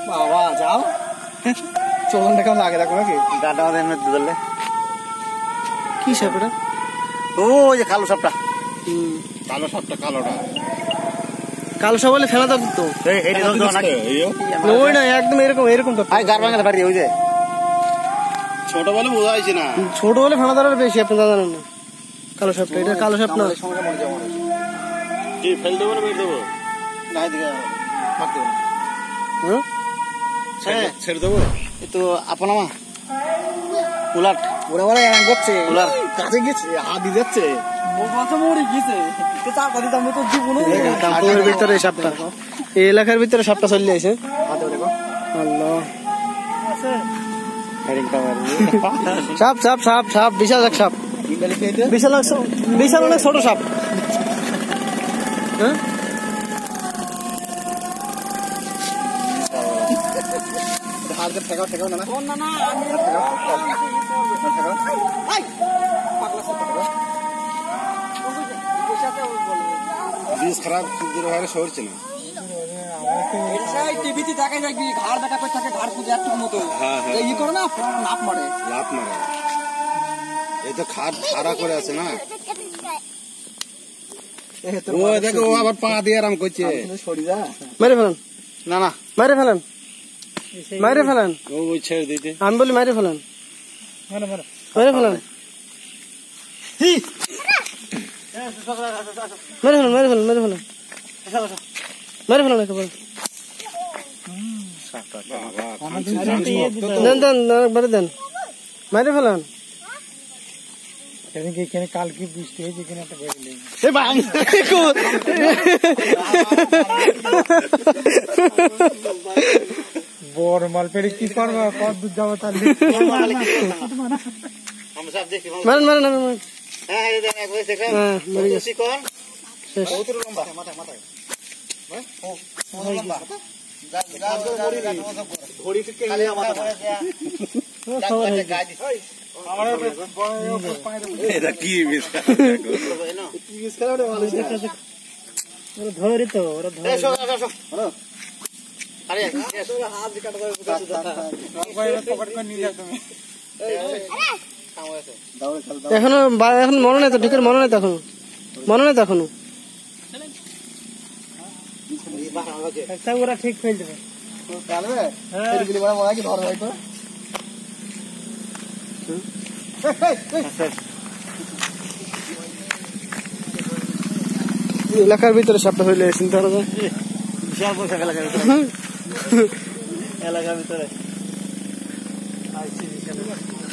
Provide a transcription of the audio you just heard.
বাবা যাও চলনটা কেমন লাগে দেখো নাকি গাটা আমাদের এমনি ধরলে কি সাপ এটা ও যে কালো সাপটা কালো সাপটা কালোটা কালো সাপ বলে ফেলা তো এইটা ধরতো নাকি ওই না একদম এরকম এরকম তো আই গার ভাঙাতে পারি ওই যে ছোট বলে বোঝা যাচ্ছে না ছোট হলে ফেলা ধরার বেশি আপনি জানেন না কালো সাপটা এটা কালো সাপ না কি ফেল দেবো না বের দেবো না এদিকে মার দেবো হ্যাঁ ছেড়ে দেবো এই তো আপন আমা উলাট ওরা ওরা করছে উলার কাছে গেছে হাত দিয়ে যাচ্ছে ও কত মরে গেছে তো চাপ দিতে আমি তো জীবন তারপরের ভিতরে সাপটা এই এলাকার ভিতরে সাপটা চলে যাইছে হাতে দেখো আল্লাহ আছে হেডিংটা মারি সাপ সাপ সাপ সাপ বিশাল এক সাপ বিশাল বিশাল অনেক ছোট সাপ হ্যাঁ হাত দিয়ে ঠেকাও ঠেকাও না না না বীজ খারাপ দূর হয়ে সরছে না টিভিতে দেখাই যায় কি ঘাড় দেখা করে থাকে ঘাড় পুজো একটু মতো ই করে না লাভ মারে এই তো খাড়া করে আছে না ও দেখো ও আবার পা দিয়ে আরাম করছে মেরে ফেলেন না না মেরে ফেলেন মেরে ফেলেন ও ছেড়ে দিতে আমি বলি মেরে ফেলেন মেরে ফেলেন মেরে ফেলেন মেরে ফেলেন মেরে ফেলেন মেরে ফেলেন একেবারে দেন দেন একবারে দেন মেরে ফেলেন এখানে কালকে বৃষ্টি হয়েছে এখানে একটা বড় মাল পেড়ে কি করবো কত দূর যাবো তাহলে মারেন মারেন মারেন ধরে তো ওরা ধরে এখনো এখন মনে নেই তো ঠিক মনে নেই তো এখনো মনে নেই তো এখনো ওরা ঠিক ফেল দেবে এলাকার ভিতরে সাপটা হইলে চিন্তা করা যায় বিশাল পয়সা এলাকার ভিতরে